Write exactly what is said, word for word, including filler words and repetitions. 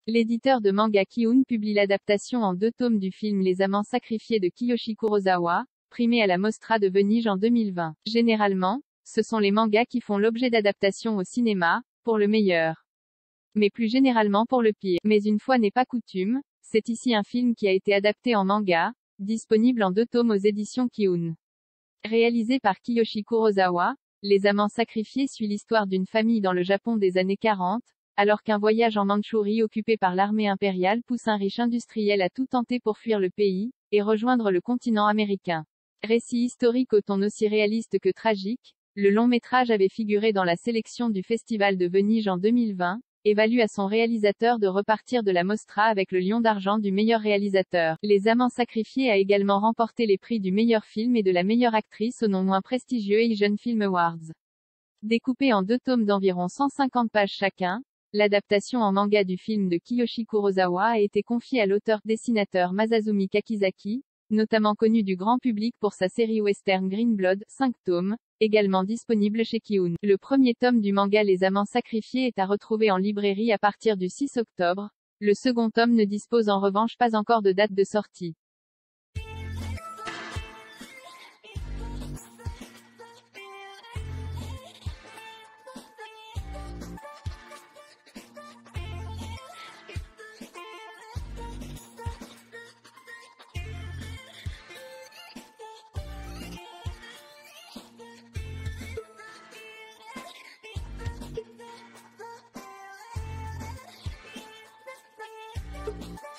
L'éditeur de manga Kiun publie l'adaptation en deux tomes du film Les Amants Sacrifiés de Kiyoshi Kurosawa, primé à la Mostra de Venise en deux mille vingt. Généralement, ce sont les mangas qui font l'objet d'adaptation au cinéma, pour le meilleur. Mais plus généralement pour le pire. Mais une fois n'est pas coutume, c'est ici un film qui a été adapté en manga, disponible en deux tomes aux éditions Kiun. Réalisé par Kiyoshi Kurosawa, Les Amants Sacrifiés suit l'histoire d'une famille dans le Japon des années quarante, alors qu'un voyage en Mandchourie occupé par l'armée impériale pousse un riche industriel à tout tenter pour fuir le pays, et rejoindre le continent américain. Récit historique au ton aussi réaliste que tragique, le long métrage avait figuré dans la sélection du Festival de Venise en deux mille vingt, et valu à son réalisateur de repartir de la Mostra avec le Lion d'argent du meilleur réalisateur. Les Amants Sacrifiés a également remporté les prix du meilleur film et de la meilleure actrice au non moins prestigieux Asian Film Awards. Découpé en deux tomes d'environ cent cinquante pages chacun, l'adaptation en manga du film de Kiyoshi Kurosawa a été confiée à l'auteur-dessinateur Masazumi Kakizaki, notamment connu du grand public pour sa série western Green Blood, cinq tomes, également disponible chez Kiun. Le premier tome du manga Les Amants Sacrifiés est à retrouver en librairie à partir du six octobre. Le second tome ne dispose en revanche pas encore de date de sortie. Thank you.